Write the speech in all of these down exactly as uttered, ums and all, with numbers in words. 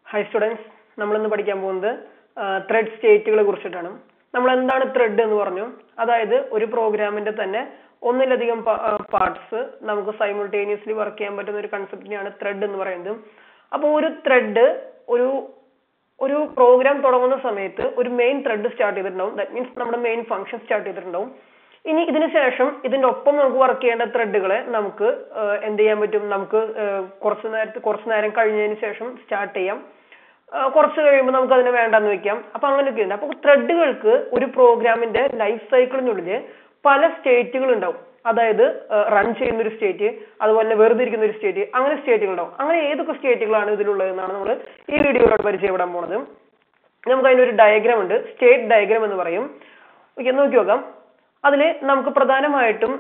Hi students, നമ്മൾ ഇന്ന് പഠിക്കാൻ പോകുന്നത് ത്രെഡ് സ്റ്റേറ്റുകളെ കുറിച്ചിട്ടാണ്. നമ്മൾ എന്താണ് ത്രെഡ് എന്ന് പറഞ്ഞു? അതായത് ഒരു പ്രോഗ്രാമിന്റെ തന്നെ ഒന്നിലധികം പാർട്സ് നമുക്ക് സൈമൾട്ടേനിയസ്ലി വർക്ക് ചെയ്യാൻ പറ്റുന്ന ഒരു കൺസെപ്റ്റിനെയാണ് ത്രെഡ് എന്ന് പറയുന്നത്. അപ്പോൾ ഒരു ത്രെഡ് ഒരു ഒരു പ്രോഗ്രാം തുടങ്ങുന്ന സമയത്ത് ഒരു മെയിൻ ത്രെഡ് സ്റ്റാർട്ട് ചെയ്തിട്ടുണ്ടാവും. ദാറ്റ് മീൻസ് നമ്മുടെ മെയിൻ ഫംഗ്ഷൻ സ്റ്റാർട്ട് ചെയ്തിട്ടുണ്ടാവും. ഇനി ഇതിന് ശേഷം ഇതിന്റെ ഒപ്പം നമുക്ക് വർക്ക് ചെയ്യേണ്ട ത്രെഡുകളെ നമുക്ക് എന്ത് ചെയ്യാൻ പറ്റും? നമുക്ക് കുറച്ച് നേരത്തെ കുറച്ച് നേരം കഴിഞ്ഞതിന് ശേഷം സ്റ്റാർട്ട് ചെയ്യാം. കുറച്ച് കഴിയുമ്പോൾ നമുക്ക് അതിനെ വേണ്ടെന്ന് വെക്കാം. അപ്പൊ അങ്ങനെയൊക്കെ ഉണ്ട്. അപ്പൊ ത്രെഡുകൾക്ക് ഒരു പ്രോഗ്രാമിന്റെ ലൈഫ് സൈക്കിളിനുള്ളിൽ പല സ്റ്റേറ്റുകൾ ഉണ്ടാവും. അതായത് റൺ ചെയ്യുന്ന ഒരു സ്റ്റേറ്റ്, അതുപോലെ തന്നെ വെറുതെ ഇരിക്കുന്ന ഒരു സ്റ്റേറ്റ്, അങ്ങനെ സ്റ്റേറ്റുകൾ ഉണ്ടാവും. അങ്ങനെ ഏതൊക്കെ സ്റ്റേറ്റുകളാണ് ഇതിലുള്ളതെന്നാണ് നമ്മൾ ഈ വീഡിയോയിലോട്ട് പരിചയപ്പെടാൻ പോണത്. നമുക്ക് അതിനൊരു ഡയഗ്രാം ഉണ്ട്, സ്റ്റേറ്റ് ഡയഗ്രാം എന്ന് പറയും. ഓക്കെ, നോക്കി നോക്കാം. അതിൽ നമുക്ക് പ്രധാനമായിട്ടും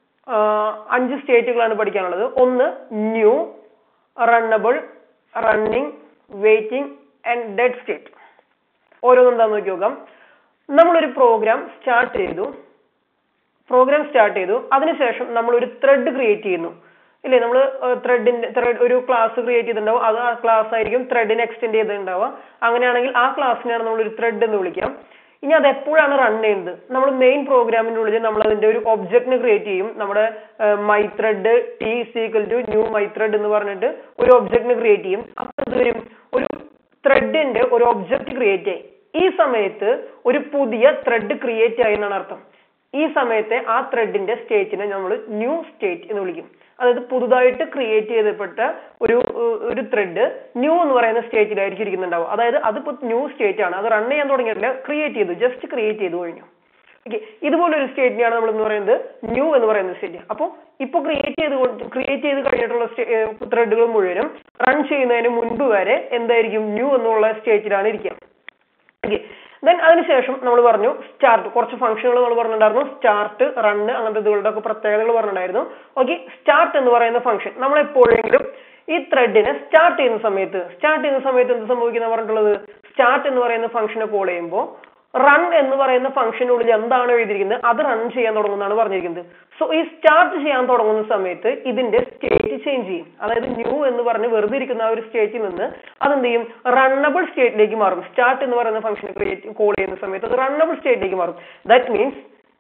അഞ്ച് സ്റ്റേറ്റുകളാണ് പഠിക്കാനുള്ളത്. ഒന്ന് new, runnable, running, waiting and dead state. ഓരോന്നും എന്താന്ന് നോക്കി നോക്കാം. നമ്മളൊരു പ്രോഗ്രാം സ്റ്റാർട്ട് ചെയ്തു പ്രോഗ്രാം സ്റ്റാർട്ട് ചെയ്തു അതിനുശേഷം നമ്മൾ ഒരു ത്രെഡ് ക്രിയേറ്റ് ചെയ്യുന്നു ഇല്ലേ? നമ്മൾ ത്രെഡിന്റെ ത്രെഡ് ഒരു ക്ലാസ് ക്രിയേറ്റ് ചെയ്തിട്ടുണ്ടാവും. അത് ആ ക്ലാസ് ആയിരിക്കും ത്രെഡിനെ എക്സ്റ്റെൻഡ് ചെയ്തിട്ടുണ്ടാവുക. അങ്ങനെയാണെങ്കിൽ ആ ക്ലാസ്സിനെയാണ് നമ്മൾ ഒരു ത്രെഡ് എന്ന് വിളിക്കാം. ഇനി അത് എപ്പോഴാണ് റൺ ചെയ്യുന്നത്? നമ്മൾ മെയിൻ പ്രോഗ്രാമിന്റെ ഉള്ളിൽ നമ്മൾ അതിന്റെ ഒരു ഒബ്ജക്റ്റിനെ ക്രിയേറ്റ് ചെയ്യും. നമ്മുടെ my thread T equal to new my thread എന്ന് പറഞ്ഞിട്ട് ഒരു ഒബ്ജക്റ്റിനെ ക്രിയേറ്റ് ചെയ്യും. അപ്പൊ എന്ത് വരും? ഒരു ത്രെഡിന്റെ ഒരു ഒബ്ജക്റ്റ് ക്രിയേറ്റ് ആയി. ഈ സമയത്ത് ഒരു പുതിയ ത്രെഡ് ക്രിയേറ്റ് ആയി എന്നാണ് അർത്ഥം. ഈ സമയത്തെ ആ ത്രെഡിന്റെ സ്റ്റേറ്റിനെ നമ്മൾ ന്യൂ സ്റ്റേറ്റ് എന്ന് വിളിക്കും. അതായത് പുതുതായിട്ട് ക്രിയേറ്റ് ചെയ്യപ്പെട്ട ഒരു ഒരു ത്രെഡ് ന്യൂ എന്ന് പറയുന്ന സ്റ്റേറ്റിലായിരിക്കും ഇരിക്കുന്നുണ്ടാവും. അതായത് അതിപ്പോ ന്യൂ സ്റ്റേറ്റ് ആണ്, അത് റൺ ചെയ്യാൻ തുടങ്ങിയിട്ടില്ല, ക്രിയേറ്റ് ചെയ്തു, ജസ്റ്റ് ക്രിയേറ്റ് ചെയ്തു കഴിഞ്ഞു. ഓക്കെ, ഇതുപോലൊരു സ്റ്റേറ്റിനെയാണ് നമ്മൾ എന്ന് പറയുന്നത് ന്യൂ എന്ന് പറയുന്ന സ്റ്റേറ്റ്. അപ്പോൾ ഇപ്പൊ ക്രിയേറ്റ് ചെയ്ത് ക്രിയേറ്റ് ചെയ്ത് കഴിഞ്ഞിട്ടുള്ള ത്രെഡുകൾ മുഴുവനും റൺ ചെയ്യുന്നതിന് മുൻപ് വരെ എന്തായിരിക്കും? ന്യൂ എന്നുള്ള സ്റ്റേറ്റിലാണ് ഇരിക്കുക. ഓക്കെ, ദെൻ അതിനുശേഷം നമ്മൾ പറഞ്ഞു സ്റ്റാർട്ട്. കുറച്ച് ഫംഗ്ഷനുകൾ നമ്മൾ പറഞ്ഞിട്ടുണ്ടായിരുന്നു. സ്റ്റാർട്ട്, റണ്ണ്, അങ്ങനത്തെ ഇതുകളുടെ ഒക്കെ പ്രത്യേകതകൾ പറഞ്ഞിട്ടുണ്ടായിരുന്നു. ഓക്കെ, സ്റ്റാർട്ട് എന്ന് പറയുന്ന ഫംഗ്ഷൻ നമ്മൾ എപ്പോഴെങ്കിലും ഈ ത്രെഡിനെ സ്റ്റാർട്ട് ചെയ്യുന്ന സമയത്ത് സ്റ്റാർട്ട് ചെയ്യുന്ന സമയത്ത് എന്ത് സംഭവിക്കുന്ന പറഞ്ഞിട്ടുള്ളത്? സ്റ്റാർട്ട് എന്ന് പറയുന്ന ഫംഗ്ഷനെ കോൾ ചെയ്യുമ്പോൾ റൺ എന്ന് പറയുന്ന ഫംഗ്ഷനുള്ളിൽ എന്താണ് എഴുതിയിരിക്കുന്നത് അത് റൺ ചെയ്യാൻ തുടങ്ങുന്നതാണ് പറഞ്ഞിരിക്കുന്നത്. സോ ഈ സ്റ്റാർട്ട് ചെയ്യാൻ തുടങ്ങുന്ന സമയത്ത് ഇതിന്റെ സ്റ്റേറ്റ് ചേഞ്ച് ചെയ്യും. അതായത് ന്യൂ എന്ന് പറഞ്ഞ് വെറുതെ ഇരിക്കുന്ന ആ ഒരു സ്റ്റേറ്റിൽ നിന്ന് അതെന്ത് ചെയ്യും? റണ്ണബിൾ സ്റ്റേറ്റിലേക്ക് മാറും. സ്റ്റാർട്ട് എന്ന് പറയുന്ന ഫംഗ്ഷനെ ക്രിയേറ്റ് കോൾ ചെയ്യുന്ന സമയത്ത് അത് റണ്ണബിൾ സ്റ്റേറ്റിലേക്ക് മാറും. ദാറ്റ് മീൻസ്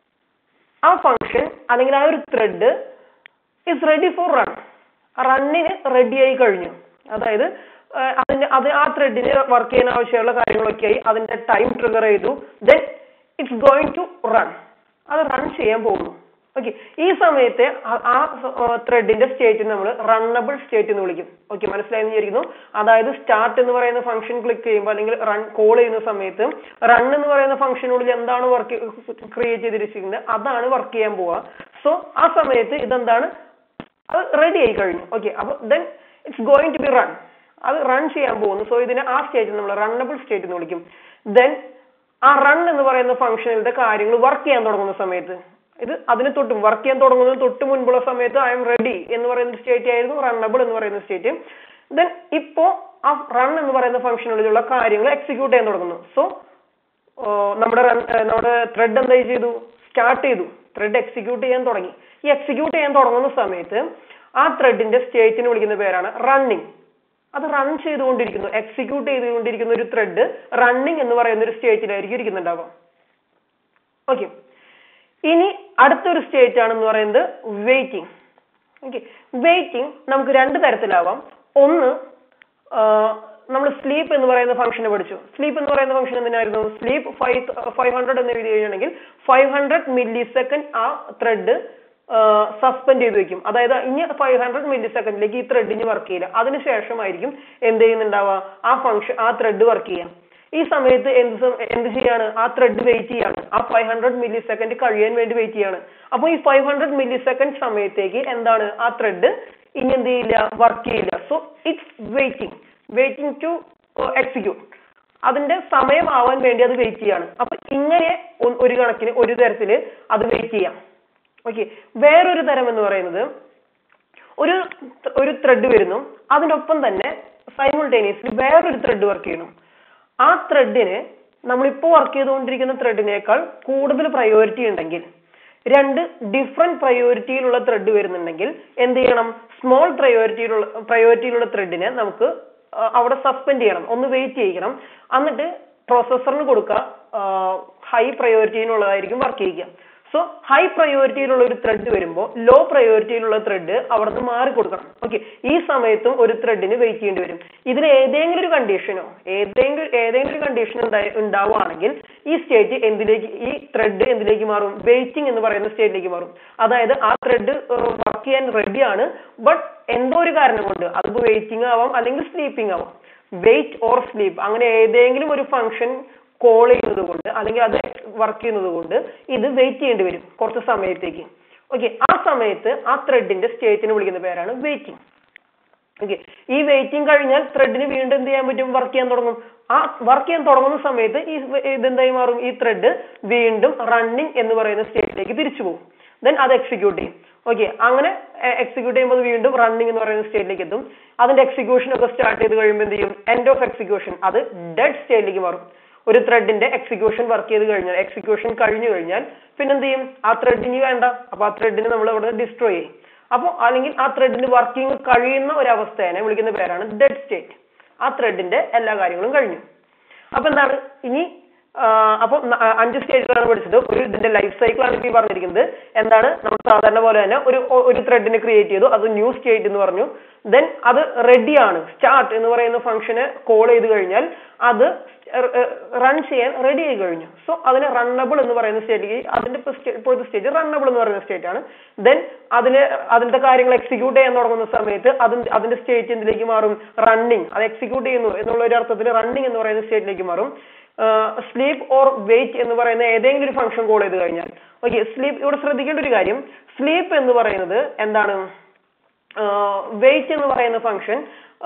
ആ ഫംഗ്ഷൻ അല്ലെങ്കിൽ ആ ഒരു thread is ready for run. റണ്ണിന് റെഡി ആയി കഴിഞ്ഞു. അതായത് അതിന്റെ അത് ആ ത്രെഡിന് വർക്ക് ചെയ്യാൻ ആവശ്യമുള്ള കാര്യങ്ങളൊക്കെ ആയി, അതിന്റെ ടൈം ട്രിഗർ ചെയ്തു, then it's going to run. അത് റൺ ചെയ്യാൻ പോകുന്നു. ഓക്കെ, ഈ സമയത്തെ ആ ത്രെഡിന്റെ സ്റ്റേറ്റ് നമ്മൾ റണ്ണബിൾ സ്റ്റേറ്റ് എന്ന് വിളിക്കും. ഓക്കെ, മനസ്സിലായെന്ന് വിചാരിക്കുന്നു. അതായത് സ്റ്റാർട്ട് എന്ന് പറയുന്ന ഫംഗ്ഷൻ ക്ലിക്ക് ചെയ്യുമ്പോൾ അല്ലെങ്കിൽ റൺ കോൾ ചെയ്യുന്ന സമയത്ത് റൺ എന്ന് പറയുന്ന ഫംഗ്ഷനുള്ളിൽ എന്താണ് വർക്ക് ക്രിയേറ്റ് ചെയ്തിരിക്കുന്നത് അതാണ് വർക്ക് ചെയ്യാൻ പോവുക. സോ ആ സമയത്ത് ഇതെന്താണ്? അത് റെഡി ആയി കഴിഞ്ഞു. ഓക്കെ, അപ്പൊ then it's going to be run. അത് റൺ ചെയ്യാൻ പോകുന്നു. സോ ഇതിനെ ആ സ്റ്റേറ്റ് നമ്മൾ റണ്ണബിൾ സ്റ്റേറ്റ് എന്ന് വിളിക്കും. ദെൻ ആ റൺ എന്ന് പറയുന്ന ഫംഗ്ഷനിലത്തെ കാര്യങ്ങൾ വർക്ക് ചെയ്യാൻ തുടങ്ങുന്ന സമയത്ത് ഇത് അതിന് തൊട്ടും വർക്ക് ചെയ്യാൻ തുടങ്ങുന്നതിന് തൊട്ട് മുൻപുള്ള സമയത്ത് ഐ എം റെഡി എന്ന് പറയുന്ന സ്റ്റേറ്റ് ആയിരുന്നു റണ്ണബിൾ എന്ന് പറയുന്ന സ്റ്റേറ്റ്. ദെൻ ഇപ്പോ ആ റൺ എന്ന് പറയുന്ന ഫംഗ്ഷനുള്ളിലുള്ള കാര്യങ്ങൾ എക്സിക്യൂട്ട് ചെയ്യാൻ തുടങ്ങുന്നു. സോ നമ്മുടെ റൺ നമ്മുടെ ത്രെഡ് എന്താ ചെയ്തു? സ്റ്റാർട്ട് ചെയ്തു, ത്രെഡ് എക്സിക്യൂട്ട് ചെയ്യാൻ തുടങ്ങി. ഈ എക്സിക്യൂട്ട് ചെയ്യാൻ തുടങ്ങുന്ന സമയത്ത് ആ ത്രെഡിന്റെ സ്റ്റേറ്റിന് വിളിക്കുന്ന പേരാണ് റണ്ണിങ്. അത് റൺ ചെയ്തുകൊണ്ടിരിക്കുന്നു, എക്സിക്യൂട്ട് ചെയ്തുകൊണ്ടിരിക്കുന്ന ഒരു ത്രെഡ് റണ്ണിങ് എന്ന് പറയുന്ന ഒരു സ്റ്റേറ്റിലായിരിക്കും ഇരിക്കുന്നുണ്ടാവാം. ഓക്കെ, ഇനി അടുത്തൊരു സ്റ്റേറ്റ് ആണെന്ന് പറയുന്നത് വെയിറ്റിംഗ്. ഓക്കെ, വെയിറ്റിംഗ് നമുക്ക് രണ്ട് തരത്തിലാവാം. ഒന്ന്, നമ്മൾ സ്ലീപ്പ് എന്ന് പറയുന്ന ഫംഗ്ഷനെ പഠിച്ചു. സ്ലീപ്പ് എന്ന് പറയുന്ന ഫംഗ്ഷൻ എന്തിനായിരുന്നു? സ്ലീപ്പ് ഫൈവ് ഫൈവ് ഹൺഡ്രഡ് എന്ന് എഴുതി കഴിഞ്ഞാണെങ്കിൽ ഫൈവ് ഹൺഡ്രഡ് മില്ലി സെക്കൻഡ് ആ ത്രെഡ് സസ്പെൻഡ് ചെയ്ത് വെക്കും. അതായത് ഇനി ഫൈവ് ഹൺഡ്രഡ് മില്ലി സെക്കൻഡിലേക്ക് ഈ ത്രെഡിന് വർക്ക് ചെയ്യില്ല. അതിനുശേഷമായിരിക്കും എന്ത് ചെയ്യുന്നുണ്ടാവുക? ആ ഫംഗ്ഷൻ ആ ത്രെഡ് വർക്ക് ചെയ്യാം. ഈ സമയത്ത് എന്ത് എന്ത് ചെയ്യാണ്? ആ ത്രെഡ് വെയിറ്റ് ചെയ്യാണ്. ആ ഫൈവ് ഹൺഡ്രഡ് മില്ലി സെക്കൻഡ് കഴിയാൻ വേണ്ടി വെയിറ്റ് ചെയ്യാണ്. അപ്പൊ ഈ ഫൈവ് ഹൺഡ്രഡ് മില്ലി സെക്കൻഡ് സമയത്തേക്ക് എന്താണ്? ആ ത്രെഡ് ഇനി എന്ത് ചെയ്യില്ല? വർക്ക് ചെയ്യില്ല. So it's waiting waiting to execute. അതിന്റെ സമയമാവാൻ വേണ്ടി അത് വെയിറ്റ് ചെയ്യാണ്. അപ്പൊ ഇങ്ങനെ ഒരു കണക്കിന് ഒരു തരത്തില് അത് വെയിറ്റ് ചെയ്യാം. ഓക്കെ, വേറൊരു തരം എന്ന് പറയുന്നത് ഒരു ഒരു ത്രെഡ് വരുന്നു, അതിനൊപ്പം തന്നെ സൈമൾട്ടേനിയസ്ലി വേറൊരു ത്രെഡ് വർക്ക് ചെയ്യുന്നു. ആ ത്രെഡിന് നമ്മളിപ്പോ വർക്ക് ചെയ്തുകൊണ്ടിരിക്കുന്ന ത്രെഡിനേക്കാൾ കൂടുതൽ പ്രയോറിറ്റി ഉണ്ടെങ്കിൽ, രണ്ട് ഡിഫറെന്റ് പ്രയോറിറ്റിയിലുള്ള ത്രെഡ് വരുന്നുണ്ടെങ്കിൽ എന്ത് ചെയ്യണം? സ്മോൾ പ്രയോറിറ്റിയിലുള്ള പ്രയോറിറ്റിയിലുള്ള ത്രെഡിനെ നമുക്ക് അവിടെ സസ്പെൻഡ് ചെയ്യണം, ഒന്ന് വെയിറ്റ് ചെയ്യണം. എന്നിട്ട് പ്രോസസ്സറിന് കൊടുക്കുക ഹൈ പ്രയോറിറ്റിയിലുള്ളതായിരിക്കും വർക്ക് ചെയ്യുക. സോ ഹൈ പ്രയോറിറ്റിയിലുള്ള ഒരു ത്രെഡ് വരുമ്പോൾ ലോ പ്രയോറിറ്റിയിലുള്ള ത്രെഡ് അവിടെ നിന്ന് മാറി കൊടുക്കണം. ഓക്കെ, ഈ സമയത്തും ഒരു ത്രെഡിന് വെയിറ്റ് ചെയ്യേണ്ടി വരും. ഇതിൽ ഏതെങ്കിലും ഒരു കണ്ടീഷനോ ഏതെങ്കിലും ഏതെങ്കിലും ഒരു കണ്ടീഷൻ ഉണ്ടാവുകയാണെങ്കിൽ ഈ സ്റ്റേറ്റ് എന്തിലേക്ക് ഈ ത്രെഡ് എന്തിലേക്ക് മാറും? വെയിറ്റിംഗ് എന്ന് പറയുന്ന സ്റ്റേറ്റിലേക്ക് മാറും. അതായത് ആ ത്രെഡ് വർക്ക് ചെയ്യാൻ റെഡിയാണ്, ബട്ട് എന്തോ ഒരു കാരണം കൊണ്ട് അതിപ്പോ വെയിറ്റിംഗ് ആവാം അല്ലെങ്കിൽ സ്ലീപ്പിംഗ് ആവാം. വെയിറ്റ് ഓർ സ്ലീപ്പ് അങ്ങനെ ഏതെങ്കിലും ഒരു ഫംഗ്ഷൻ കോൾ ചെയ്യുന്നത് കൊണ്ട് അല്ലെങ്കിൽ അത് വർക്ക് ചെയ്യുന്നത് കൊണ്ട് ഇത് വെയിറ്റ് ചെയ്യേണ്ടി വരും കുറച്ച് സമയത്തേക്ക്. ഓക്കെ, ആ സമയത്ത് ആ ത്രെഡിന്റെ സ്റ്റേറ്റിനെ വിളിക്കുന്ന പേരാണ് വെയിറ്റിംഗ്. ഓക്കെ, ഈ വെയിറ്റിംഗ് കഴിഞ്ഞാൽ ത്രെഡിന് വീണ്ടും എന്ത് ചെയ്യാൻ പറ്റും? വർക്ക് ചെയ്യാൻ തുടങ്ങും. ആ വർക്ക് ചെയ്യാൻ തുടങ്ങുന്ന സമയത്ത് ഈ ഇതെന്തായി മാറും? ഈ ത്രെഡ് വീണ്ടും റണ്ണിങ് എന്ന് പറയുന്ന സ്റ്റേറ്റിലേക്ക് തിരിച്ചു പോകും. ദെൻ അത് എക്സിക്യൂട്ട് ചെയ്യും. ഓക്കെ, അങ്ങനെ എക്സിക്യൂട്ട് ചെയ്യുമ്പോൾ വീണ്ടും റണ്ണിങ് എന്ന് പറയുന്ന സ്റ്റേറ്റിലേക്ക് എത്തും. അതിന്റെ എക്സിക്യൂഷൻ ഒക്കെ സ്റ്റാർട്ട് ചെയ്ത് കഴിയുമ്പോൾ എന്ത് ചെയ്യും? എൻഡ് ഓഫ് എക്സിക്യൂഷൻ, അത് ഡെഡ് സ്റ്റേറ്റിലേക്ക് മാറും. ഒരു ത്രെഡിന്റെ എക്സിക്യൂഷൻ വർക്ക് ചെയ്ത് കഴിഞ്ഞാൽ എക്സിക്യൂഷൻ കഴിഞ്ഞു കഴിഞ്ഞാൽ പിന്നെ എന്ത് ചെയ്യും? ആ ത്രെഡിന് വേണ്ട, അപ്പൊ ആ ത്രെഡിന് നമ്മൾ അവിടെ ഡിസ്ട്രോയ് ചെയ്യും. അപ്പോൾ അല്ലെങ്കിൽ ആ ത്രെഡിന് വർക്കിംഗ് കഴിയുന്ന ഒരു അവസ്ഥയെ വിളിക്കുന്ന പേരാണ് ഡെഡ് സ്റ്റേറ്റ്. ആ ത്രെഡിന്റെ എല്ലാ കാര്യങ്ങളും കഴിഞ്ഞു. അപ്പൊ എന്താണ് ഇനി? അപ്പൊ അഞ്ച് സ്റ്റേജുകളാണ് പഠിച്ചത്. ഒരു ഇതിന്റെ ലൈഫ് സൈക്കിൾ ആണ് ഇപ്പൊ പറഞ്ഞിരിക്കുന്നത്. എന്താണ്? നമ്മൾ സാധാരണ പോലെ തന്നെ ഒരു ഒരു ത്രെഡിനെ ക്രിയേറ്റ് ചെയ്തു, അത് ന്യൂ സ്റ്റേറ്റ് എന്ന് പറഞ്ഞു. ദെൻ അത് റെഡിയാണ്, സ്റ്റാർട്ട് എന്ന് പറയുന്ന ഫംഗ്ഷനെ കോൾ ചെയ്ത് കഴിഞ്ഞാൽ അത് റൺ ചെയ്യാൻ റെഡി ആയി കഴിഞ്ഞു. സോ അതിന് റണ്ണബിൾ എന്ന് പറയുന്ന സ്റ്റേറ്റ്, അതിന്റെ ഇപ്പോഴത്തെ സ്റ്റേറ്റ് റണ്ണബിൾ എന്ന് പറയുന്ന സ്റ്റേറ്റ് ആണ്. ദെൻ അതിന് അതിന്റെ കാര്യങ്ങൾ എക്സിക്യൂട്ട് ചെയ്യാൻ തുടങ്ങുന്ന സമയത്ത് അത് അതിന്റെ സ്റ്റേറ്റ് എന്തിലേക്ക് മാറും? റണ്ണിങ്. അത് എക്സിക്യൂട്ട് ചെയ്യുന്നു എന്നുള്ള ഒരു അർത്ഥത്തിൽ റണ്ണിങ് എന്ന് പറയുന്ന സ്റ്റേറ്റിലേക്ക് മാറും. സ്ലീപ്പ് ഓർ വെയിറ്റ് എന്ന് പറയുന്ന ഏതെങ്കിലും ഒരു ഫംഗ്ഷൻ കോൾ ചെയ്ത് കഴിഞ്ഞാൽ, ഓക്കെ, സ്ലീപ്പ് ഇവിടെ ശ്രദ്ധിക്കേണ്ട ഒരു കാര്യം, സ്ലീപ്പ് എന്ന് പറയുന്നത് എന്താണ്? വെയിറ്റ് എന്ന് പറയുന്ന ഫംഗ്ഷൻ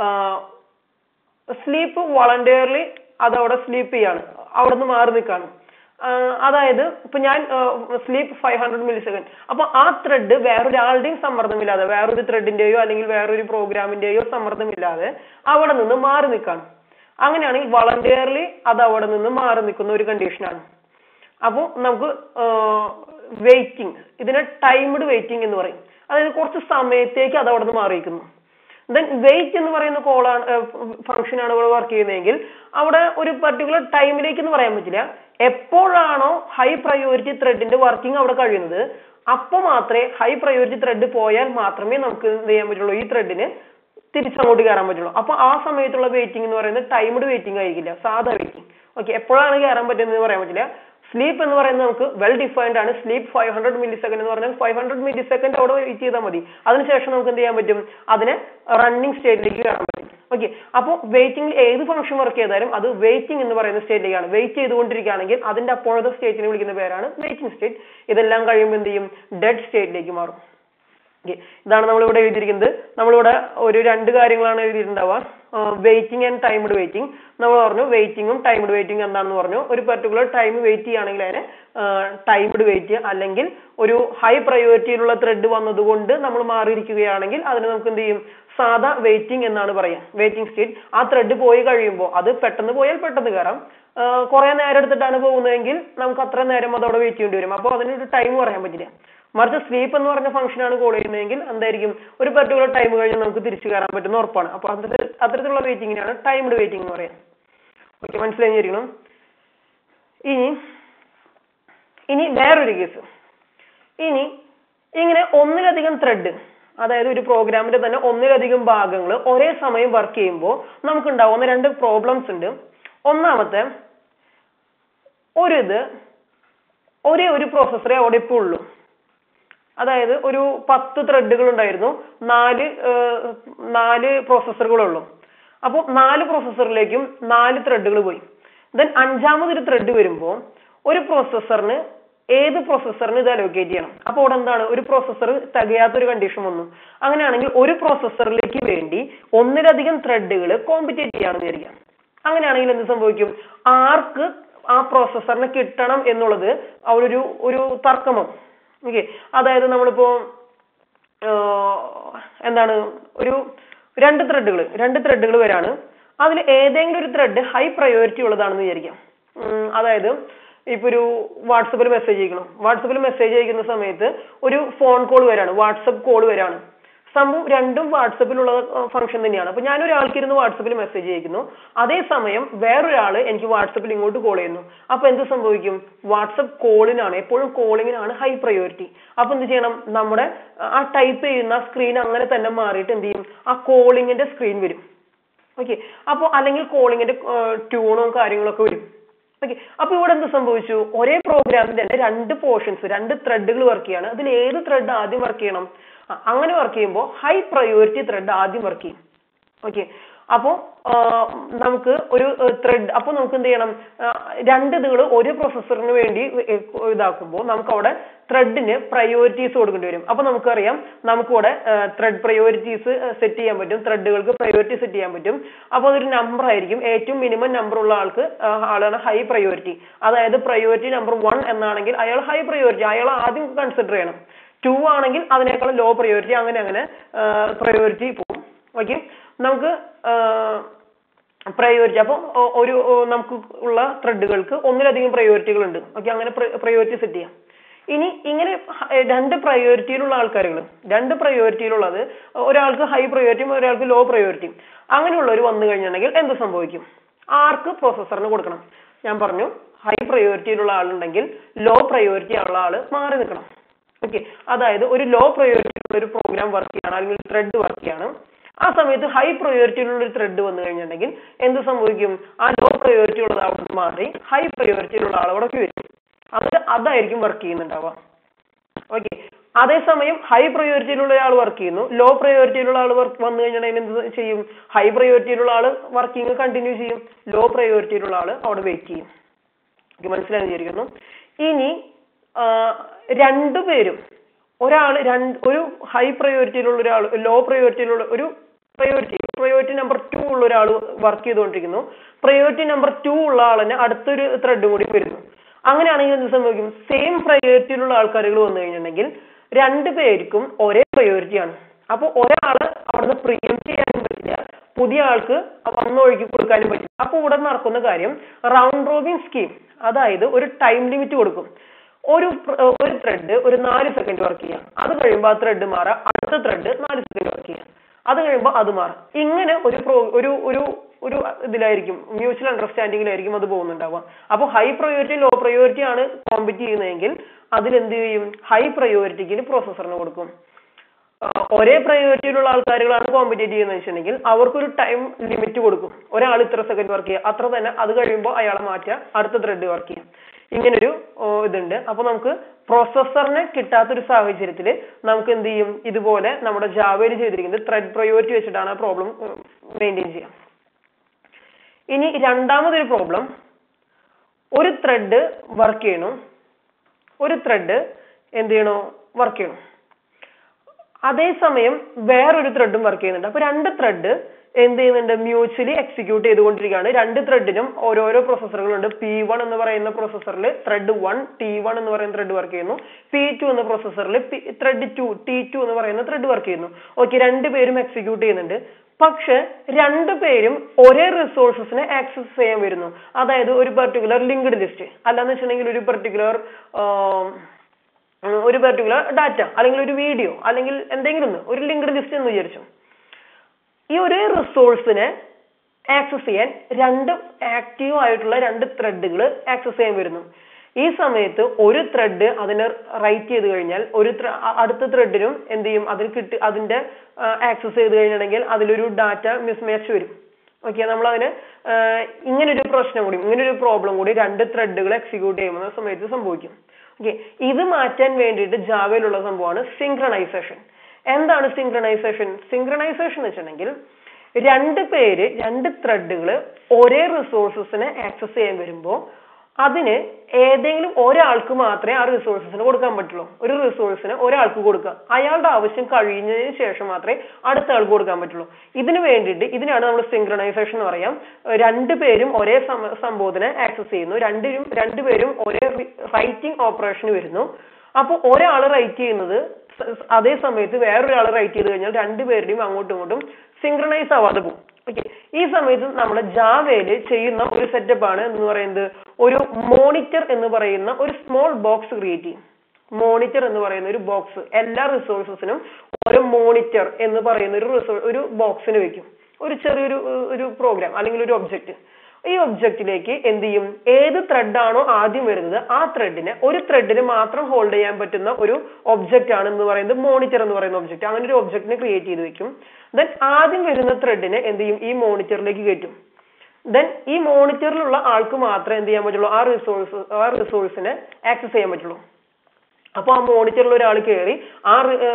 സ്ലീപ്പ് വളണ്ടിയർലി അതവിടെ സ്ലീപ്പ് ചെയ്യാണ്, അവിടെ നിന്ന് മാറി നിൽക്കാണ്. അതായത് ഇപ്പൊ ഞാൻ sleep five hundred millisecond, അപ്പൊ ആ ത്രെഡ് വേറൊരാളുടെയും സമ്മർദ്ദമില്ലാതെ, വേറൊരു ത്രെഡിന്റെയോ അല്ലെങ്കിൽ വേറൊരു പ്രോഗ്രാമിന്റെയോ സമ്മർദ്ദമില്ലാതെ അവിടെ നിന്ന് മാറി നിൽക്കാണ്. അങ്ങനെയാണെങ്കിൽ വളണ്ടിയർലി അത് അവിടെ നിന്ന് മാറി നിൽക്കുന്ന ഒരു കണ്ടീഷനാണ്. അപ്പോൾ നമുക്ക് വെയിറ്റിംഗ്, ഇതിനെ ടൈംഡ് വെയിറ്റിംഗ് എന്ന് പറയും. അതായത് കുറച്ച് സമയത്തേക്ക് അത് അവിടെ നിന്ന് മാറിയിരിക്കുന്നു. ദെൻ വെയിറ്റ് എന്ന് പറയുന്ന കോളാണ് ഫംഗ്ഷനാണ് ഇവിടെ വർക്ക് ചെയ്യുന്നതെങ്കിൽ അവിടെ ഒരു പർട്ടിക്കുലർ ടൈമിലേക്ക് എന്ന് പറയാൻ പറ്റില്ല. എപ്പോഴാണോ ഹൈ പ്രയോറിറ്റി ത്രെഡിന്റെ വർക്കിംഗ് അവിടെ കഴിയുന്നത് അപ്പോൾ മാത്രമേ ഹൈ പ്രയോറിറ്റി ത്രെഡ് പോയാൽ മാത്രമേ നമുക്ക് എന്ത് ചെയ്യാൻ പറ്റുള്ളൂ? ഈ ത്രെഡിന് തിരിച്ചങ്ങോട്ട് കയറാൻ പറ്റുള്ളൂ. അപ്പൊ ആ സമയത്തുള്ള വെയിറ്റിംഗ് എന്ന് പറയുന്നത് ടൈംഡ് വെയിറ്റിംഗ് ആയിരിക്കില്ല, സാധാ വെയിറ്റിംഗ്. ഓക്കെ, എപ്പോഴാണ് കയറാൻ പറ്റുന്നത് പറയാൻ പറ്റില്ല. സ്ലീപ്പ് എന്ന് പറയുന്നത് നമുക്ക് വെൽ ഡിഫൈൻഡ് ആണ്. Sleep five hundred millisecond എന്ന് പറഞ്ഞാൽ ഫൈവ് ഹൺഡ്രഡ് മില്ലി സെക്കൻഡ് അവിടെ വെയിറ്റ് ചെയ്താൽ മതി. അതിനുശേഷം നമുക്ക് എന്ത് ചെയ്യാൻ പറ്റും? അതിനെ റണ്ണിങ് സ്റ്റേറ്റിലേക്ക് കയറാൻ പറ്റും. ഓക്കെ, അപ്പോൾ വെയിറ്റിംഗ് ഏത് ഫംഗ്ഷൻ വർക്ക് ചെയ്താലും അത് വെയിറ്റിംഗ് എന്ന് പറയുന്ന സ്റ്റേറ്റിലേക്കാണ്. വെയിറ്റ് ചെയ്തുകൊണ്ടിരിക്കുകയാണെങ്കിൽ അതിന്റെ അപ്പോഴത്തെ സ്റ്റേറ്റിനെ വിളിക്കുന്ന പേരാണ് വെയിറ്റിംഗ് സ്റ്റേറ്റ്. ഇതെല്ലാം കഴിയുമ്പോൾ എന്ത് ചെയ്യും? ഡെഡ് സ്റ്റേറ്റിലേക്ക് മാറും. ഇതാണ് നമ്മളിവിടെ എഴുതിയിരിക്കുന്നത്. നമ്മളിവിടെ ഒരു രണ്ട് കാര്യങ്ങളാണ് എഴുതിയിട്ടുണ്ടാവുക, വെയിറ്റിംഗ് ആൻഡ് ടൈംഡ് വെയിറ്റിംഗ്. നമ്മൾ പറഞ്ഞു വെയിറ്റിംഗും ടൈംഡ് വെയിറ്റിംഗ് എന്താണെന്ന് പറഞ്ഞു. ഒരു പെർട്ടിക്കുലർ ടൈം വെയിറ്റ് ചെയ്യുകയാണെങ്കിൽ അതിനെ ടൈംഡ് വെയിറ്റ്, അല്ലെങ്കിൽ ഒരു ഹൈ പ്രയോറിറ്റിയിലുള്ള ത്രെഡ് വന്നതുകൊണ്ട് നമ്മൾ മാറിയിരിക്കുകയാണെങ്കിൽ അതിന് നമുക്ക് എന്ത് ചെയ്യും? സാധാ വെയിറ്റിംഗ് എന്നാണ് പറയാം, വെയിറ്റിംഗ് സ്റ്റേറ്റ്. ആ ത്രെഡ് പോയി കഴിയുമ്പോൾ അത് പെട്ടെന്ന് പോയാൽ പെട്ടെന്ന് കയറാം, കുറെ നേരം എടുത്തിട്ടാണ് പോകുന്നതെങ്കിൽ നമുക്ക് അത്ര നേരം അതവിടെ വെയിറ്റ് ചെയ്യേണ്ടി വരും. അപ്പോൾ അതിനൊരു ടൈം പറയാൻ പറ്റില്ല. മറിച്ച് സ്ലീപ്പ് എന്ന് പറഞ്ഞ ഫംഗ്ഷൻ ആണ് കോൾ ചെയ്യുന്നതെങ്കിൽ എന്തായിരിക്കും? ഒരു പെർട്ടിക്കുലർ ടൈം കഴിഞ്ഞാൽ നമുക്ക് തിരിച്ചു കയറാൻ പറ്റുന്ന ഉറപ്പാണ്. അപ്പൊ അത്തരത്തിൽ അത്തരത്തിലുള്ള വെയിറ്റിംഗിനാണ് ടൈംഡ് വെയിറ്റിംഗ് എന്ന് പറയാം. ഓക്കെ, മനസ്സിലായിരിക്കണം. ഇനി ഇനി വേറൊരു കേസ്. ഇനി ഇങ്ങനെ ഒന്നിലധികം ത്രെഡ്, അതായത് ഒരു പ്രോഗ്രാമിന്റെ തന്നെ ഒന്നിലധികം ഭാഗങ്ങൾ ഒരേ സമയം വർക്ക് ചെയ്യുമ്പോൾ നമുക്ക് ഉണ്ടാവുന്ന രണ്ട് പ്രോബ്ലംസ് ഉണ്ട്. ഒന്നാമത്തെ, ഒരു ഇത് ഒരേ ഒരു പ്രോസസ്സറെ അവിടെ ഇപ്പോൾ ഉള്ളൂ. അതായത് ഒരു പത്ത് ത്രെഡുകൾ ഉണ്ടായിരുന്നു, നാല് നാല് പ്രോസസ്സറുകളുള്ളൂ. അപ്പോൾ നാല് പ്രോസസ്സറിലേക്കും നാല് ത്രെഡുകൾ പോയി. ദെൻ അഞ്ചാമതൊരു ത്രെഡ് വരുമ്പോൾ ഒരു പ്രോസസ്സറിന് ഏത് പ്രോസസ്സറിന് ഇത് അലോക്കേറ്റ് ചെയ്യണം. അപ്പോൾ അവിടെ എന്താണ്? ഒരു പ്രോസസ്സർ തികയാത്തൊരു കണ്ടീഷൻ വന്നു. അങ്ങനെയാണെങ്കിൽ ഒരു പ്രോസസ്സറിലേക്ക് വേണ്ടി ഒന്നിലധികം ത്രെഡുകൾ കോമ്പറ്റേറ്റ് ചെയ്യാണെന്ന് വിചാരിക്കാം. അങ്ങനെയാണെങ്കിൽ എന്ത് സംഭവിക്കും? ആർക്ക് ആ പ്രോസസ്സറിനെ കിട്ടണം എന്നുള്ളത് അവരൊരു ഒരു തർക്കമോ. ഓക്കെ, അതായത് നമ്മളിപ്പോ എന്താണ് ഒരു രണ്ട് ത്രെഡുകൾ രണ്ട് ത്രെഡുകൾ വരാണ്. അതിൽ ഏതെങ്കിലും ഒരു ത്രെഡ് ഹൈ പ്രയോറിറ്റി ഉള്ളതാണെന്ന് വിചാരിക്കാം. അതായത് ഇപ്പൊ ഒരു വാട്സപ്പിൽ മെസ്സേജ് അയക്കണം. വാട്സപ്പിൽ മെസ്സേജ് അയക്കുന്ന സമയത്ത് ഒരു ഫോൺ കോൾ വരാണ്, വാട്സപ്പ് കോൾ വരാണ്. സംഭവം രണ്ടും വാട്സപ്പിലുള്ള ഫംഗ്ഷൻ തന്നെയാണ്. അപ്പൊ ഞാൻ ഒരാൾക്ക് ഇരുന്ന് വാട്സപ്പിൽ മെസ്സേജ് അയക്കുന്നു, അതേസമയം വേറൊരാള് എനിക്ക് വാട്സപ്പിൽ ഇങ്ങോട്ട് കോൾ ചെയ്യുന്നു. അപ്പൊ എന്ത് സംഭവിക്കും? വാട്സപ്പ് കോളിനാണ്, എപ്പോഴും കോളിങ്ങിനാണ് ഹൈ പ്രയോറിറ്റി. അപ്പൊ എന്ത് ചെയ്യണം? നമ്മുടെ ആ ടൈപ്പ് ചെയ്യുന്ന സ്ക്രീൻ അങ്ങനെ തന്നെ മാറിയിട്ട് എന്ത് ചെയ്യും? ആ കോളിങ്ങിന്റെ സ്ക്രീൻ വരും. ഓക്കെ, അപ്പൊ അല്ലെങ്കിൽ കോളിങ്ങിന്റെ ട്യൂണും കാര്യങ്ങളൊക്കെ വരും. ഓക്കെ, അപ്പൊ ഇവിടെ എന്ത് സംഭവിച്ചു? ഒരേ പ്രോഗ്രാമിന്റെ തന്നെ രണ്ട് പോർഷൻസ്, രണ്ട് ത്രെഡുകൾ വർക്ക് ചെയ്യാണ്. അതിൽ ഏത് ത്രെഡ് ആദ്യം വർക്ക് ചെയ്യണം? അങ്ങനെ വർക്ക് ചെയ്യുമ്പോൾ ഹൈ പ്രയോറിറ്റി ത്രെഡ് ആദ്യം വർക്ക് ചെയ്യും. ഓക്കെ, അപ്പോ നമുക്ക് ഒരു ത്രെഡ്, അപ്പൊ നമുക്ക് എന്ത് ചെയ്യണം? രണ്ട് ഇതുകൾ ഒരു പ്രൊസസ്സറിന് വേണ്ടി ഇതാക്കുമ്പോൾ നമുക്ക് അവിടെ ത്രെഡിന് പ്രയോറിറ്റീസ് കൊടുക്കേണ്ടി വരും. അപ്പൊ നമുക്കറിയാം, നമുക്കിവിടെ ത്രെഡ് പ്രയോറിറ്റീസ് സെറ്റ് ചെയ്യാൻ പറ്റും, ത്രെഡുകൾക്ക് പ്രയോറിറ്റി സെറ്റ് ചെയ്യാൻ പറ്റും. അപ്പൊ അതൊരു നമ്പർ ആയിരിക്കും. ഏറ്റവും മിനിമം നമ്പർ ഉള്ള ആൾക്ക് ആളാണ് ഹൈ പ്രയോറിറ്റി. അതായത് പ്രയോറിറ്റി നമ്പർ വൺ എന്നാണെങ്കിൽ അയാൾ ഹൈ പ്രയോറിറ്റി, അയാൾ ആദ്യം കൺസിഡർ ചെയ്യണം. ടു ആണെങ്കിൽ അതിനേക്കാൾ ലോ പ്രയോറിറ്റി, അങ്ങനെ അങ്ങനെ പ്രയോറിറ്റി പോകും. ഓക്കെ, നമുക്ക് പ്രയോറിറ്റി, അപ്പൊ ഒരു നമുക്ക് ഉള്ള ത്രെഡുകൾക്ക് ഒന്നിലധികം പ്രയോറിറ്റികൾ ഉണ്ട്. ഓക്കെ, അങ്ങനെ പ്രയോറിറ്റി സെറ്റ് ചെയ്യാം. ഇനി ഇങ്ങനെ രണ്ട് പ്രയോറിറ്റിയിലുള്ള ആൾക്കാരുകൾ, രണ്ട് പ്രയോറിറ്റിയിലുള്ളത്, ഒരാൾക്ക് ഹൈ പ്രയോറിറ്റിയും ഒരാൾക്ക് ലോ പ്രയോറിറ്റിയും, അങ്ങനെയുള്ളവർ വന്നു കഴിഞ്ഞിട്ടുണ്ടെങ്കിൽ എന്ത് സംഭവിക്കും? ആർക്ക് പ്രോസസ്സറിന് കൊടുക്കണം? ഞാൻ പറഞ്ഞു, ഹൈ പ്രയോറിറ്റിയിലുള്ള ആളുണ്ടെങ്കിൽ ലോ പ്രയോറിറ്റി ഉള്ള ആള് മാറി നിൽക്കണം. ഓക്കെ, അതായത് ഒരു ലോ പ്രയോറിറ്റിയിലുള്ള ഒരു പ്രോഗ്രാം വർക്ക് ചെയ്യാണ്, അല്ലെങ്കിൽ ത്രെഡ് വർക്ക് ചെയ്യാണ്. ആ സമയത്ത് ഹൈ പ്രയോറിറ്റിയിലുള്ള ഒരു ത്രെഡ് വന്നു കഴിഞ്ഞിട്ടുണ്ടെങ്കിൽ എന്ത് സംഭവിക്കും? ആ ലോ പ്രയോറിറ്റി ഉള്ളത് അവിടെ മാറി ഹൈ പ്രയോറിറ്റിയിലുള്ള ആൾ അവിടെ വരും. അത് അതായിരിക്കും വർക്ക് ചെയ്യുന്നുണ്ടാവുക. ഓക്കെ, അതേസമയം ഹൈ പ്രയോറിറ്റിയിലുള്ള ആൾ വർക്ക് ചെയ്യുന്നു, ലോ പ്രയോറിറ്റിയിലുള്ള ആൾ വർക്ക് വന്നു കഴിഞ്ഞിട്ടുണ്ടെങ്കിൽ എന്ത് ചെയ്യും? ഹൈ പ്രയോറിറ്റിയിലുള്ള ആൾ വർക്കിംഗ് കണ്ടിന്യൂ ചെയ്യും, ലോ പ്രയോറിറ്റിയിലുള്ള ആൾ അവിടെ വെയിറ്റ് ചെയ്യും. ഓക്കെ, മനസ്സിലായി വിചാരിക്കുന്നു. ഇനി രണ്ടുപേരും, ഒരാൾ രണ്ട് ഒരു ഹൈ പ്രയോറിറ്റിയിലുള്ള ഒരാൾ ലോ പ്രയോറിറ്റിയിലുള്ള ഒരു പ്രയോറിറ്റി പ്രയോറിറ്റി നമ്പർ ടു ഉള്ള ഒരാൾ വർക്ക് ചെയ്തുകൊണ്ടിരിക്കുന്നു, പ്രയോറിറ്റി നമ്പർ ടു ഉള്ള ആളിന് അടുത്തൊരു ത്രെഡ് കൂടി വരുന്നു. അങ്ങനെയാണെങ്കിൽ എന്ത് സംഭവിക്കും? സെയിം പ്രയോറിറ്റിയിലുള്ള ആൾക്കാരുകൾ വന്നു കഴിഞ്ഞിട്ടുണ്ടെങ്കിൽ രണ്ടു പേർക്കും ഒരേ പ്രയോറിറ്റിയാണ്. അപ്പൊ ഒരാള് അവിടുന്ന് പ്രീഎംപ്റ്റ് ചെയ്യാനും പറ്റില്ല, പുതിയ ആൾക്ക് വന്നൊഴുകി കൊടുക്കാനും പറ്റില്ല. അപ്പൊ ഇവിടെ നടക്കുന്ന കാര്യം റൗണ്ട് റോബിൻ സ്കീം, അതായത് ഒരു ടൈം ലിമിറ്റ് കൊടുക്കും. ഒരു ഒരു ത്രെഡ് ഒരു നാല് സെക്കൻഡ് വർക്ക് ചെയ്യാം, അത് കഴിയുമ്പോൾ ആ ത്രെഡ് മാറാം, അടുത്ത ത്രെഡ് നാല് സെക്കൻഡ് വർക്ക് ചെയ്യാം, അത് കഴിയുമ്പോൾ അത് മാറാം. ഇങ്ങനെ ഒരു പ്രോ ഒരു ഒരു ഒരു ഇതിലായിരിക്കും, മ്യൂച്വൽ അണ്ടർസ്റ്റാൻഡിങ്ങിലായിരിക്കും അത് പോകുന്നുണ്ടാവുക. അപ്പൊ ഹൈ പ്രയോറിറ്റി ലോ പ്രയോറിറ്റി ആണ് കോമ്പറ്റ് ചെയ്യുന്നതെങ്കിൽ അതിലെന്ത് ചെയ്യും? ഹൈ പ്രയോറിറ്റിക്ക് പ്രോസസ്സറിന് കൊടുക്കും. ഒരേ പ്രയോറിറ്റിയിലുള്ള ആൾക്കാരുകളാണ് കോമ്പറ്റേറ്റ് ചെയ്യുന്നത് വെച്ചിട്ടുണ്ടെങ്കിൽ അവർക്കൊരു ടൈം ലിമിറ്റ് കൊടുക്കും. ഒരാൾ ഇത്ര സെക്കൻഡ് വർക്ക് ചെയ്യുക, അത്ര തന്നെ, അത് കഴിയുമ്പോൾ അയാളെ മാറ്റുക, അടുത്ത ത്രെഡ് വർക്ക് ചെയ്യാം. ഇങ്ങനൊരു ഇതുണ്ട്. അപ്പൊ നമുക്ക് പ്രോസസ്സറിനെ കിട്ടാത്തൊരു സാഹചര്യത്തിൽ നമുക്ക് എന്ത് ചെയ്യും? ഇതുപോലെ നമ്മുടെ ജാവയിൽ ചെയ്തിരിക്കുന്നത് ത്രെഡ് പ്രയോറിറ്റി വെച്ചിട്ടാണ് ആ പ്രോബ്ലം മെയിൻറ്റെയിൻ ചെയ്യാം. ഇനി രണ്ടാമതൊരു പ്രോബ്ലം, ഒരു ത്രെഡ് വർക്ക് ചെയ്യണു, ഒരു ത്രെഡ് എന്ത് ചെയ്യണോ? വർക്ക് ചെയ്യണം. അതേസമയം വേറൊരു ത്രെഡും വർക്ക് ചെയ്യുന്നുണ്ട്. അപ്പൊ രണ്ട് ത്രെഡ് എന്ത് ചെയ്യുന്നുണ്ട്? മ്യൂച്വലി എക്സിക്യൂട്ട് ചെയ്തുകൊണ്ടിരിക്കുകയാണ്. രണ്ട് ത്രെഡിനും ഓരോരോ പ്രോസസ്സറുകളുണ്ട്. പി വൺ എന്ന് പറയുന്ന പ്രോസസ്സറിൽ ത്രെഡ് വൺ ടി വൺ എന്ന് പറയുന്ന ത്രെഡ് വർക്ക് ചെയ്യുന്നു. പി ടു എന്ന പ്രോസസ്സറിൽ ത്രെഡ് ടു ടി ടു എന്ന് പറയുന്ന ത്രെഡ് വർക്ക് ചെയ്യുന്നു. ഓക്കെ, രണ്ടുപേരും എക്സിക്യൂട്ട് ചെയ്യുന്നുണ്ട്. പക്ഷെ രണ്ടുപേരും ഒരേ റിസോഴ്സസിനെ ആക്സസ് ചെയ്യാൻ വരുന്നു. അതായത് ഒരു പെർട്ടിക്കുലർ ലിങ്ക്ഡ് ലിസ്റ്റ്, അല്ലാന്ന് വെച്ചിട്ടുണ്ടെങ്കിൽ ഒരു പെർട്ടിക്കുലർ ഒരു പെർട്ടിക്കുലർ ഡാറ്റ, അല്ലെങ്കിൽ ഒരു വീഡിയോ, അല്ലെങ്കിൽ എന്തെങ്കിലും ഒന്ന് ഒരു ലിങ്ക്ഡ് ലിസ്റ്റ് എന്ന് വിചാരിച്ചു. ഈ ഒരേ റിസോഴ്സിനെ ആക്സസ് ചെയ്യാൻ രണ്ട് ആക്റ്റീവ് ആയിട്ടുള്ള രണ്ട് ത്രെഡുകൾ ആക്സസ് ചെയ്യാൻ വരുന്നു. ഈ സമയത്ത് ഒരു ത്രെഡ് അതിനെ റൈറ്റ് ചെയ്ത് കഴിഞ്ഞാൽ ഒരു അടുത്ത ത്രെഡിനും എന്ത് ചെയ്യും? അതിൽ കിട്ടി അതിന്റെ ആക്സസ് ചെയ്ത് കഴിഞ്ഞിട്ടുണ്ടെങ്കിൽ അതിലൊരു ഡാറ്റ മിസ്മാച്ച് വരും. ഓക്കെ, നമ്മൾ അതിന് ഇങ്ങനൊരു പ്രശ്നം കൂടി, ഇങ്ങനൊരു പ്രോബ്ലം കൂടി രണ്ട് ത്രെഡുകൾ എക്സിക്യൂട്ട് ചെയ്യുന്ന സമയത്ത് സംഭവിക്കും. ഓക്കെ, ഇത് മാറ്റാൻ വേണ്ടിയിട്ട് ജാവയിലുള്ള സംഭവമാണ് സിങ്ക്രണൈസേഷൻ. എന്താണ് സിങ്ക്രണൈസേഷൻ? സിങ്ക്രണൈസേഷൻ എന്ന് വെച്ചിട്ടുണ്ടെങ്കിൽ രണ്ട് പേര് രണ്ട് ത്രെഡുകൾ ഒരേ റിസോഴ്സസിനെ ആക്സസ് ചെയ്യാൻ വരുമ്പോൾ അതിന് ഏതെങ്കിലും ഒരാൾക്ക് മാത്രമേ ആ റിസോഴ്സസിന് കൊടുക്കാൻ പറ്റുള്ളൂ. ഒരു റിസോഴ്സിന് ഒരാൾക്ക് കൊടുക്കുക, അയാളുടെ ആവശ്യം കഴിഞ്ഞതിന് ശേഷം മാത്രമേ അടുത്ത ആൾക്ക് കൊടുക്കാൻ പറ്റുള്ളൂ. ഇതിന് വേണ്ടിയിട്ട് ഇതിനാണ് നമ്മൾ സിങ്ക്രണൈസേഷൻ എന്ന് പറയാം. രണ്ടുപേരും ഒരേ സംഭവത്തിനെ ആക്സസ് ചെയ്യുന്നു, രണ്ടും രണ്ടുപേരും ഒരേ റൈറ്റിംഗ് ഓപ്പറേഷന് വരുന്നു. അപ്പോൾ ഒരാൾ റൈറ്റ് ചെയ്യുന്നത് അതേ സമയത്ത് വേറൊരാൾ റൈറ്റ് ചെയ്ത് കഴിഞ്ഞാൽ രണ്ടുപേരുടെയും അങ്ങോട്ടും ഇങ്ങോട്ടും സിങ്ക്രണൈസ് ആവാതെ പോകും. ഓക്കെ, ഈ സമയത്ത് നമ്മുടെ ജാവയില് ചെയ്യുന്ന ഒരു സെറ്റപ്പ് ആണ് എന്ന് പറയുന്നത് ഒരു മോണിറ്റർ എന്ന് പറയുന്ന ഒരു സ്മോൾ ബോക്സ് ക്രിയേറ്റ് ചെയ്യും. മോണിറ്റർ എന്ന് പറയുന്ന ഒരു ബോക്സ് എല്ലാ റിസോഴ്സസിനും ഒരു മോണിറ്റർ എന്ന് പറയുന്ന ഒരു റിസോഴ്സ് ഒരു ബോക്സിന് വെക്കും, ഒരു ചെറിയൊരു ഒരു പ്രോഗ്രാം അല്ലെങ്കിൽ ഒരു ഒബ്ജക്റ്റ്. ഈ ഒബ്ജക്റ്റിലേക്ക് എന്ത് ചെയ്യും, ഏത് ത്രെഡ് ആണോ ആദ്യം വരുന്നത് ആ ത്രെഡിനെ ഒരു ത്രെഡിന് മാത്രം ഹോൾഡ് ചെയ്യാൻ പറ്റുന്ന ഒരു ഒബ്ജക്റ്റ് ആണ് എന്ന് പറയുന്നത് മോണിറ്റർ എന്ന് പറയുന്ന ഒബ്ജക്റ്റ്. അങ്ങനെ ഒരു ഒബ്ജക്റ്റിനെ ക്രിയേറ്റ് ചെയ്ത് വെക്കും. ദെൻ ആദ്യം വരുന്ന ത്രെഡിനെ എന്ത് ചെയ്യും, ഈ മോണിറ്ററിലേക്ക് കയറ്റും. ദെൻ ഈ മോണിറ്ററിലുള്ള ആൾക്ക് മാത്രമേ എന്ത് ചെയ്യാൻ പറ്റുള്ളൂ, ആ റിസോഴ്സ് ആ റിസോഴ്സിനെ ആക്സസ് ചെയ്യാൻ പറ്റുള്ളൂ. അപ്പൊ ആ മോണിറ്ററിൽ ഒരാൾ കയറി ആ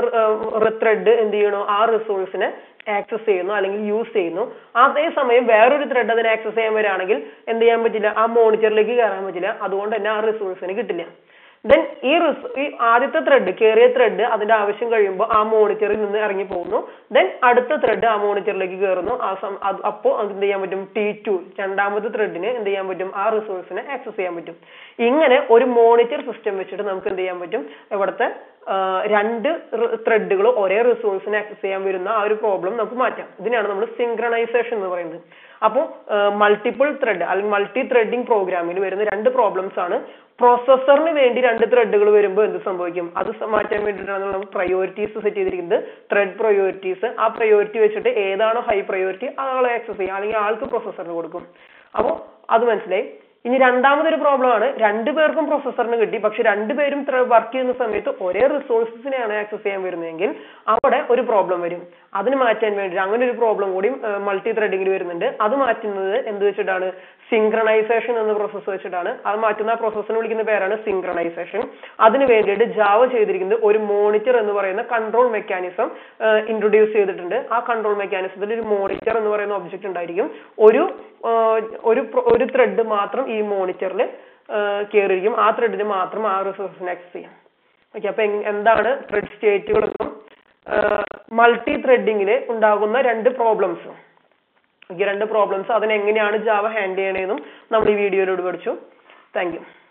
ത്രെഡ് എന്ത് ചെയ്യണോ ആ റിസോഴ്സിനെ ആക്സസ് ചെയ്യുന്നു അല്ലെങ്കിൽ യൂസ് ചെയ്യുന്നു. അതേസമയം വേറൊരു ത്രെഡ് അതിനെ ആക്സസ് ചെയ്യാൻ വരികയാണെങ്കിൽ എന്ത് ചെയ്യാൻ പറ്റില്ല, ആ മോണിറ്ററിലേക്ക് കയറാൻ പറ്റില്ല. അതുകൊണ്ട് തന്നെ ആ റിസോഴ്സിന് കിട്ടില്ല. ദെൻ ഈ റിസ് ഈ ആദ്യത്തെ ത്രെഡ് കയറിയ ത്രെഡ് അതിന്റെ ആവശ്യം കഴിയുമ്പോൾ ആ മോണിറ്ററിൽ നിന്ന് ഇറങ്ങി പോകുന്നു. ദെൻ അടുത്ത ത്രെഡ് ആ മോണിറ്ററിലേക്ക് കയറുന്നു. ആ സം അപ്പോൾ എന്ത് ചെയ്യാൻ പറ്റും, ടി ടു രണ്ടാമത്തെ ത്രെഡിന് എന്ത് ചെയ്യാൻ പറ്റും, ആ റിസോഴ്സിനെ ആക്സസ് ചെയ്യാൻ പറ്റും. ഇങ്ങനെ ഒരു മോണിറ്റർ സിസ്റ്റം വെച്ചിട്ട് നമുക്ക് എന്ത് ചെയ്യാൻ പറ്റും, ഇവിടുത്തെ രണ്ട് ത്രെഡുകൾ ഒരേ റിസോഴ്സിനെ ആക്സസ് ചെയ്യാൻ വരുന്ന ആ ഒരു പ്രോബ്ലം നമുക്ക് മാറ്റാം. ഇതിനാണ് നമ്മൾ സിങ്ക്രണൈസേഷൻ എന്ന് പറയുന്നത്. അപ്പോൾ മൾട്ടിപ്പിൾ ത്രെഡ് അല്ലെങ്കിൽ മൾട്ടി ത്രെഡിങ് പ്രോഗ്രാമിൽ വരുന്ന രണ്ട് പ്രോബ്ലംസ് ആണ്. പ്രോസസറിന് വേണ്ടി രണ്ട് ത്രെഡുകൾ വരുമ്പോൾ എന്ത് സംഭവിക്കും, അത് മാറ്റാൻ വേണ്ടിയിട്ടാണ് നമ്മൾ പ്രയോറിറ്റീസ് സെറ്റ് ചെയ്തിരിക്കുന്നത്, ത്രെഡ് പ്രയോറിറ്റീസ്. ആ പ്രയോറിറ്റി വെച്ചിട്ട് ഏതാണോ ഹൈ പ്രയോറിറ്റി ആളെ ആക്സസ് ചെയ്യാം അല്ലെങ്കിൽ ആൾക്ക് പ്രോസസറിന് കൊടുക്കും. അപ്പോൾ അത് മനസ്സിലായി. ഇനി രണ്ടാമതൊരു പ്രോബ്ലം ആണ്, രണ്ടുപേർക്കും പ്രോസസറിന് കിട്ടി, പക്ഷെ രണ്ടുപേരും വർക്ക് ചെയ്യുന്ന സമയത്ത് ഒരേ റിസോഴ്സിനെയാണ് ആക്സസ് ചെയ്യാൻ വരുന്നതെങ്കിൽ അവിടെ ഒരു പ്രോബ്ലം വരും. അതിന് മാറ്റാൻ വേണ്ടി അങ്ങനെ ഒരു പ്രോബ്ലം കൂടി മൾട്ടി ത്രെഡിങ്ങിൽ വരുന്നുണ്ട്. അത് മാറ്റുന്നത് എന്ത് വെച്ചിട്ടാണ്, സിങ്ക്രണൈസേഷൻ എന്ന പ്രോസസ്സ് വെച്ചിട്ടാണ്. അത് മാറ്റുന്ന ആ പ്രോസസ്സിനെ വിളിക്കുന്ന പേരാണ് സിങ്ക്രണൈസേഷൻ. അതിന് വേണ്ടിയിട്ട് ജാവ ചെയ്തിരിക്കുന്നത് ഒരു മോണിറ്റർ എന്ന് പറയുന്ന കൺട്രോൾ മെക്കാനിസം ഇൻട്രൊഡ്യൂസ് ചെയ്തിട്ടുണ്ട്. ആ കൺട്രോൾ മെക്കാനിസത്തിൽ ഒരു മോണിറ്റർ എന്ന് പറയുന്ന ഒബ്ജക്റ്റ് ഉണ്ടായിരിക്കും. ഒരു ഒരു ഒരു ത്രെഡ് മാത്രം ഈ മോണിറ്ററിൽ കയറിയിരിക്കും. ആ ത്രെഡിന് മാത്രം ആ റിസോഴ്സിനെ ആക്സസ് ചെയ്യാം. ഓക്കെ, അപ്പൊ എന്താണ് ത്രെഡ് സ്റ്റേറ്റുകളെന്നും മൾട്ടി ത്രെഡിങ്ങിൽ ഉണ്ടാകുന്ന രണ്ട് പ്രോബ്ലംസ്, ഈ രണ്ട് പ്രോബ്ലംസ് അതിനെങ്ങനെയാണ് ജാവ ഹാൻഡിൽ ചെയ്യണതെന്നും നമ്മൾ ഈ വീഡിയോയിലൂടെ പഠിച്ചു. Thank U.